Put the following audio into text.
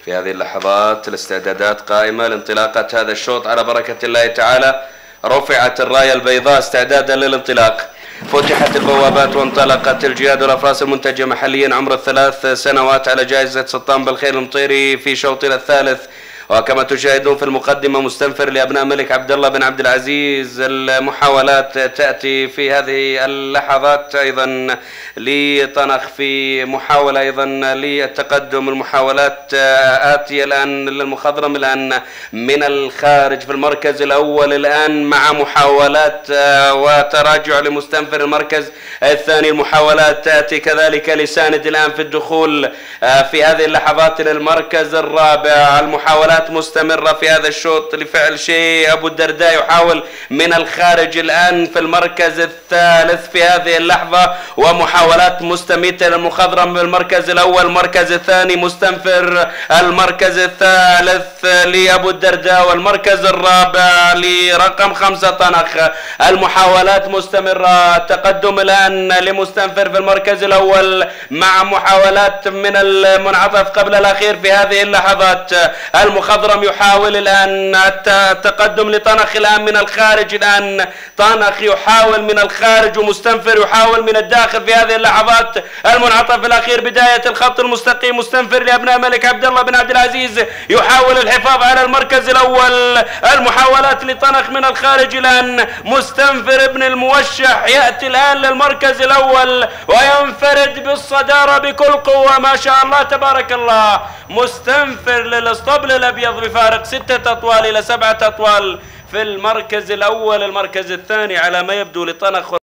في هذه اللحظات الاستعدادات قائمة لانطلاقة هذا الشوط على بركة الله تعالى. رفعت الراية البيضاء استعدادا للانطلاق، فتحت البوابات وانطلقت الجياد والأفراس المنتجة محليا عمر الثلاث سنوات على جائزة سلطان بالخير المطيري في شوطنا الثالث. وكما تشاهدون في المقدمة مستنفر لأبناء الملك عبد الله بن عبد العزيز. المحاولات تأتي في هذه اللحظات أيضا لطنخ في محاولة أيضا للتقدم. المحاولات آتية الآن للمخضرم الآن من الخارج في المركز الأول الآن مع محاولات وتراجع لمستنفر المركز الثاني. المحاولات تأتي كذلك لساند الآن في الدخول في هذه اللحظات للمركز الرابع. المحاولات مستمرة في هذا الشوط لفعل شيء. أبو الدرداء يحاول من الخارج الآن في المركز الثالث في هذه اللحظة، ومحاولات مستميتة للمخضرم بالمركز الأول. المركز الثاني مستنفر، المركز الثالث لأبو الدرداء، والمركز الرابع لرقم 5 طنخ. المحاولات مستمرة، التقدم الآن لمستنفر في المركز الأول مع محاولات من المنعطف قبل الأخير في هذه اللحظات. المخضرم يحاول الآن التقدم لطنخ الآن من الخارج. الآن طنخ يحاول من الخارج ومستنفر يحاول من الداخل في هذه اللحظات. المنعطف الأخير بداية الخط المستقيم. مستنفر لأبناء ملك عبد الله بن عبد العزيز يحاول الحفاظ على المركز الأول. المحاولات لطنخ من الخارج الآن. مستنفر ابن الموشح يأتي الآن للمركز الأول وينفرد بالصدارة بكل قوة ما شاء الله تبارك الله. مستنفر للاسطبل الأبيض بفارق 6 أطوال إلى 7 أطوال في المركز الأول. المركز الثاني على ما يبدو لطنخ